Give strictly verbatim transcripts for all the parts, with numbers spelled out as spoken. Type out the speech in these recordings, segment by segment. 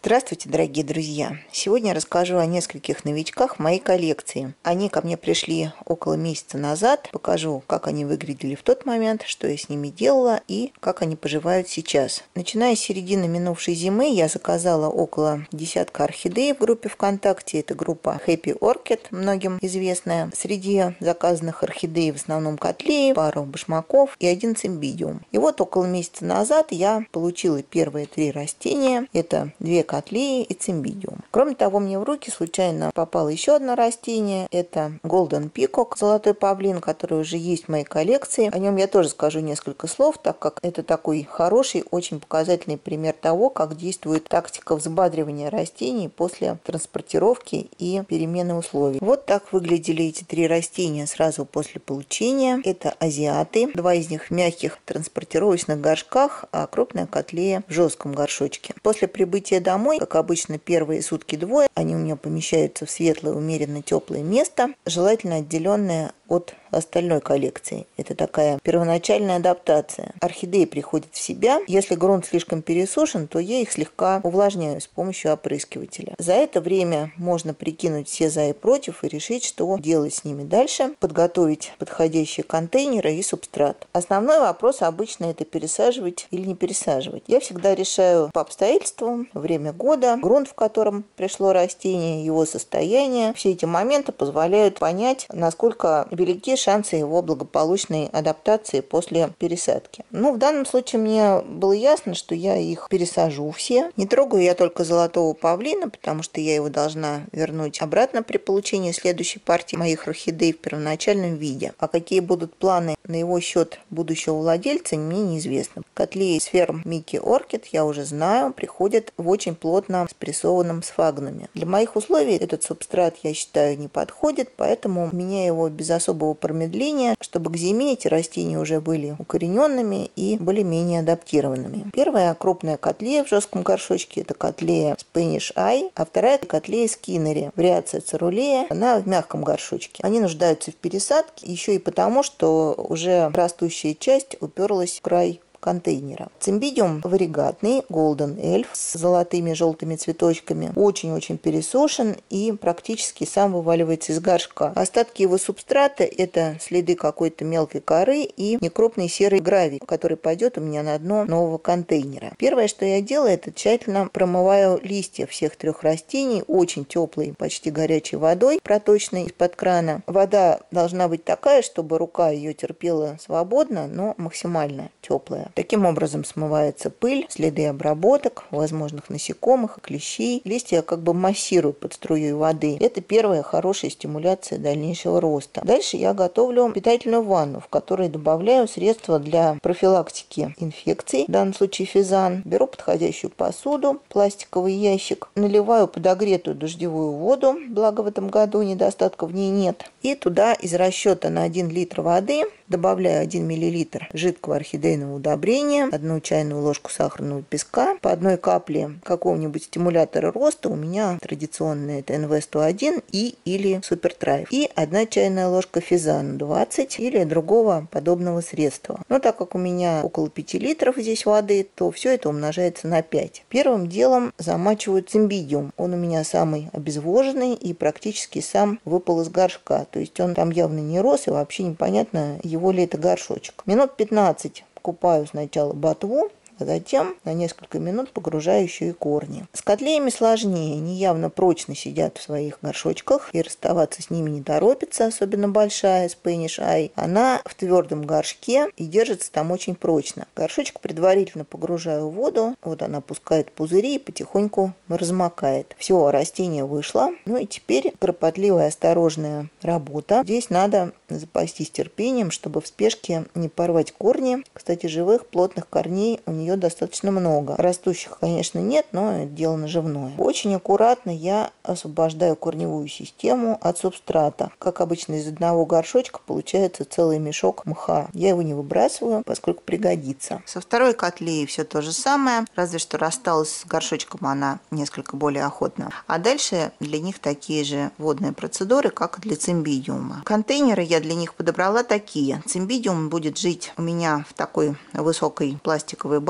Здравствуйте, дорогие друзья! Сегодня я расскажу о нескольких новичках в моей коллекции. Они ко мне пришли около месяца назад. Покажу, как они выглядели в тот момент, что я с ними делала и как они поживают сейчас. Начиная с середины минувшей зимы я заказала около десятка орхидей в группе ВКонтакте. Это группа Happy Orchid, многим известная. Среди заказанных орхидей в основном котлеи, пару башмаков и один цимбидиум. И вот около месяца назад я получила первые три растения. Это две котлеи и цимбидиум. Кроме того, мне в руки случайно попало еще одно растение. Это Golden Peacock, золотой павлин, который уже есть в моей коллекции. О нем я тоже скажу несколько слов, так как это такой хороший, очень показательный пример того, как действует тактика взбадривания растений после транспортировки и перемены условий. Вот так выглядели эти три растения сразу после получения. Это азиаты. Два из них в мягких транспортировочных горшках, а крупная котлея в жестком горшочке. После прибытия домой Домой, как обычно, первые сутки-двое, они у меня помещаются в светлое, умеренно теплое место, желательно отделенное от остальной коллекции. Это такая первоначальная адаптация. Орхидеи приходят в себя. Если грунт слишком пересушен, то я их слегка увлажняю с помощью опрыскивателя. За это время можно прикинуть все за и против и решить, что делать с ними дальше. Подготовить подходящие контейнеры и субстрат. Основной вопрос обычно это пересаживать или не пересаживать. Я всегда решаю по обстоятельствам, время года, грунт, в котором пришло растение, его состояние. Все эти моменты позволяют понять, насколько велики шансы его благополучной адаптации после пересадки. Ну, в данном случае мне было ясно, что я их пересажу все. Не трогаю я только золотого павлина, потому что я его должна вернуть обратно при получении следующей партии моих орхидей в первоначальном виде. А какие будут планы на его счет будущего владельца, мне неизвестно. Котлеи с ферм Mickey Orchid, я уже знаю, приходят в очень плотно спрессованном сфагнуме. Для моих условий этот субстрат, я считаю, не подходит, поэтому меняю его без особого промедления, чтобы к зиме эти растения уже были укорененными и более-менее адаптированными. Первая крупная котлея в жестком горшочке — это котлея Spanish Eye, а вторая — котлея Skinnery, вариация цирулея, она в мягком горшочке. Они нуждаются в пересадке еще и потому, что уже растущая часть уперлась в край контейнера. Цимбидиум варигатный, Golden Elf, с золотыми желтыми цветочками, очень-очень пересушен и практически сам вываливается из горшка. Остатки его субстрата — это следы какой-то мелкой коры и некрупный серый гравий, который пойдет у меня на дно нового контейнера. Первое, что я делаю, это тщательно промываю листья всех трех растений очень теплой, почти горячей водой, проточной из-под крана. Вода должна быть такая, чтобы рука ее терпела свободно, но максимально теплая. Таким образом смывается пыль, следы обработок, возможных насекомых, клещей. Листья как бы массирую под струей воды. Это первая хорошая стимуляция дальнейшего роста. Дальше я готовлю питательную ванну, в которой добавляю средства для профилактики инфекций, в данном случае физан. Беру подходящую посуду, пластиковый ящик, наливаю подогретую дождевую воду, благо в этом году недостатка в ней нет. И туда из расчета на один литр воды добавляю один миллилитр жидкого орхидейного удобрения, одну чайную ложку сахарного песка, по одной капле какого-нибудь стимулятора роста, у меня традиционный это эн вэ сто один и или Супертрайв, и одна чайная ложка физана двадцать или другого подобного средства. Но так как у меня около пяти литров здесь воды, то все это умножается на пять. Первым делом замачиваю цимбидиум. Он у меня самый обезвоженный и практически сам выпал из горшка. То есть он там явно не рос и вообще непонятно, его ли это горшочек. Минут пятнадцать купаю сначала ботву, а затем на несколько минут погружаю еще и корни. С котлеями сложнее, они явно прочно сидят в своих горшочках, и расставаться с ними не торопится, особенно большая Spanish Eye. Она в твердом горшке и держится там очень прочно. Горшочек предварительно погружаю в воду, вот она пускает пузыри и потихоньку размокает. Все, растение вышло. Ну и теперь кропотливая, осторожная работа. Здесь надо запастись терпением, чтобы в спешке не порвать корни. Кстати, живых плотных корней у нее достаточно много. Растущих, конечно, нет, но это дело наживное. Очень аккуратно я освобождаю корневую систему от субстрата. Как обычно, из одного горшочка получается целый мешок мха. Я его не выбрасываю, поскольку пригодится. Со второй котлеей все то же самое, разве что рассталась с горшочком она несколько более охотно. А дальше для них такие же водные процедуры, как и для цимбидиума. Контейнеры я для них подобрала такие. Цимбидиум будет жить у меня в такой высокой пластиковой банке,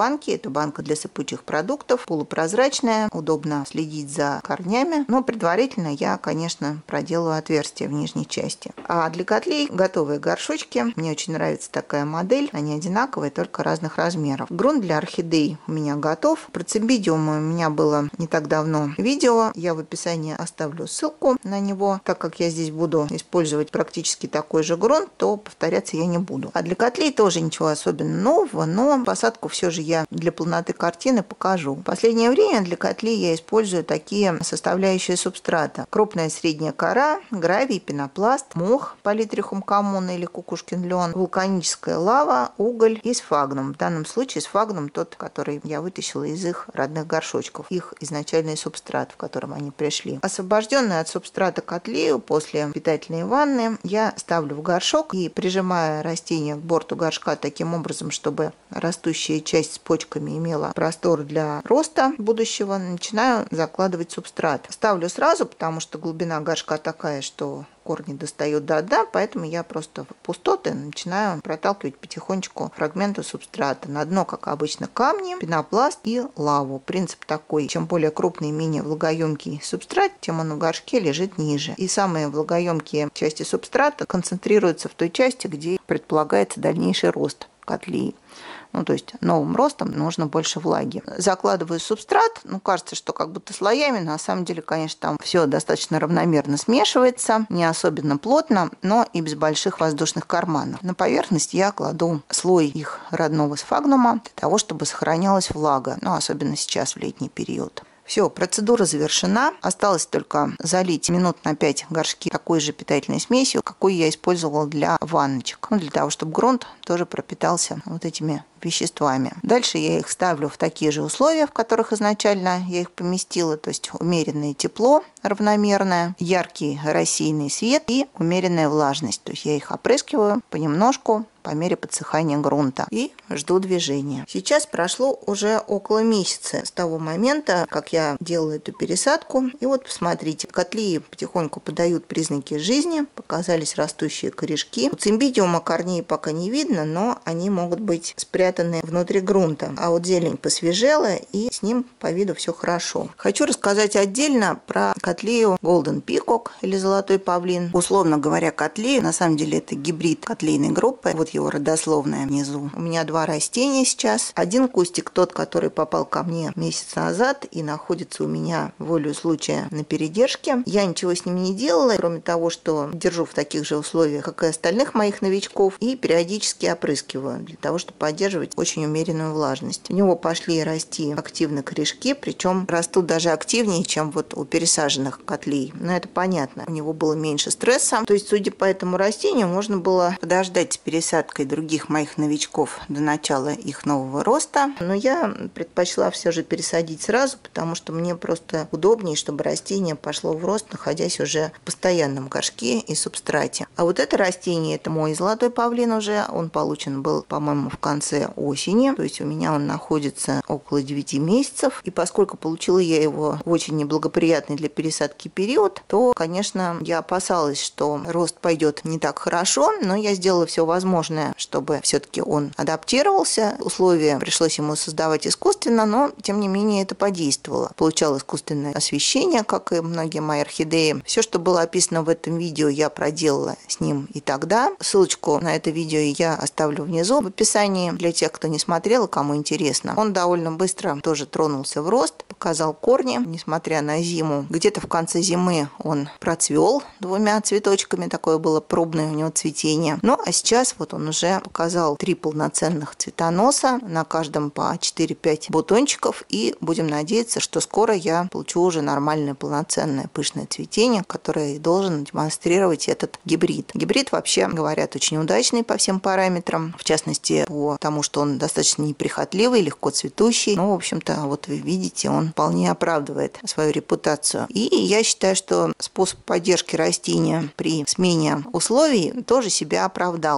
банки. Это банка для сыпучих продуктов, полупрозрачная, удобно следить за корнями. Но предварительно я, конечно, проделаю отверстие в нижней части. А для котлей готовые горшочки. Мне очень нравится такая модель. Они одинаковые, только разных размеров. Грунт для орхидей у меня готов. Про цимбидиум у меня было не так давно видео. Я в описании оставлю ссылку на него. Так как я здесь буду использовать практически такой же грунт, то повторяться я не буду. А для котлей тоже ничего особенно нового, но посадку все же я для полноты картины покажу. В последнее время для котлей я использую такие составляющие субстрата. Крупная средняя кора, гравий, пенопласт, мох, политрихум коммуна или кукушкин лен, вулканическая лава, уголь и сфагнум. В данном случае сфагнум тот, который я вытащила из их родных горшочков, их изначальный субстрат, в котором они пришли. Освобожденные от субстрата котлею после питательной ванны я ставлю в горшок и, прижимая растение к борту горшка таким образом, чтобы растущая часть с почками имела простор для роста будущего, начинаю закладывать субстрат. Ставлю сразу, потому что глубина горшка такая, что корни достают до дна, поэтому я просто в пустоты начинаю проталкивать потихонечку фрагменты субстрата. На дно, как обычно, камни, пенопласт и лаву. Принцип такой: чем более крупный и менее влагоемкий субстрат, тем он в горшке лежит ниже. И самые влагоемкие части субстрата концентрируются в той части, где предполагается дальнейший рост котлей. Ну, то есть новым ростом нужно больше влаги. Закладываю субстрат. Ну, кажется, что как будто слоями. На самом деле, конечно, там все достаточно равномерно смешивается. Не особенно плотно, но и без больших воздушных карманов. На поверхность я кладу слой их родного сфагнума для того, чтобы сохранялась влага. Ну, особенно сейчас, в летний период. Все, процедура завершена. Осталось только залить минут на пять горшки такой же питательной смесью, какую я использовала для ванночек. Ну, для того, чтобы грунт тоже пропитался вот этими веществами. Дальше я их ставлю в такие же условия, в которых изначально я их поместила, то есть умеренное тепло равномерное, яркий рассеянный свет и умеренная влажность. То есть я их опрыскиваю понемножку по мере подсыхания грунта и жду движения. Сейчас прошло уже около месяца с того момента, как я делала эту пересадку. И вот посмотрите, котли потихоньку подают признаки жизни, показались растущие корешки. У цимбидиума корней пока не видно, но они могут быть спрятаны внутри грунта. А вот зелень посвежела, и с ним по виду все хорошо. Хочу рассказать отдельно про котлею Golden Peacock или золотой павлин. Условно говоря, котлею, на самом деле это гибрид котлейной группы. Вот его родословная внизу. У меня два растения сейчас. Один кустик, тот, который попал ко мне месяц назад и находится у меня волею случая на передержке. Я ничего с ним не делала, кроме того, что держу в таких же условиях, как и остальных моих новичков, и периодически опрыскиваю для того, чтобы поддерживать очень умеренную влажность. У него пошли расти активно корешки, причем растут даже активнее, чем вот у пересаженных котлей. Но это понятно. У него было меньше стресса. То есть, судя по этому растению, можно было подождать с пересадкой других моих новичков до начала их нового роста. Но я предпочла все же пересадить сразу, потому что мне просто удобнее, чтобы растение пошло в рост, находясь уже в постоянном горшке и субстрате. А вот это растение, это мой золотой павлин уже. Он получен был, по-моему, в конце осени. То есть у меня он находится около девяти месяцев. И поскольку получила я его в очень неблагоприятный для пересадки период, то, конечно, я опасалась, что рост пойдет не так хорошо, но я сделала все возможное, чтобы все-таки он адаптировался. Условия пришлось ему создавать искусственно, но тем не менее это подействовало. Получал искусственное освещение, как и многие мои орхидеи. Все, что было описано в этом видео, я проделала с ним и тогда. Ссылочку на это видео я оставлю внизу в описании для тех, кто не смотрел и кому интересно. Он довольно быстро тоже тронулся в рост, показал корни, несмотря на зиму. Где-то в конце зимы он процвел двумя цветочками, такое было пробное у него цветение. Ну а сейчас вот он уже показал три полноценных цветоноса, на каждом по четыре-пять бутончиков, и будем надеяться, что скоро я получу уже нормальное полноценное пышное цветение, которое и должен демонстрировать этот гибрид. Гибрид, вообще говорят, очень удачный по всем параметрам, в частности по тому, что он достаточно неприхотливый, легко цветущий. Ну, в общем-то, вот вы видите, он вполне оправдывает свою репутацию. И я считаю, что способ поддержки растения при смене условий тоже себя оправдал. Ну, по крайней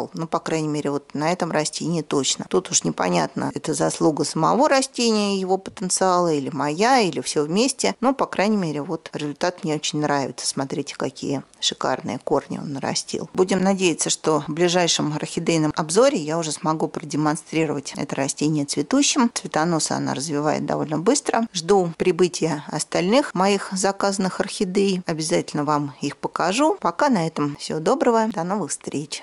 крайней мере, вот на этом растении точно. Тут уж непонятно, это заслуга самого растения, его потенциала, или моя, или все вместе. Но, по крайней мере, вот результат мне очень нравится. Смотрите, какие шикарные корни он нарастил. Будем надеяться, что в ближайшем орхидейном обзоре я уже смогу продемонстрировать это растение цветущим. Цветоносы она развивает довольно быстро. Жду прибытия остальных моих заказанных орхидей. Обязательно вам их покажу. Пока на этом всего доброго. До новых встреч.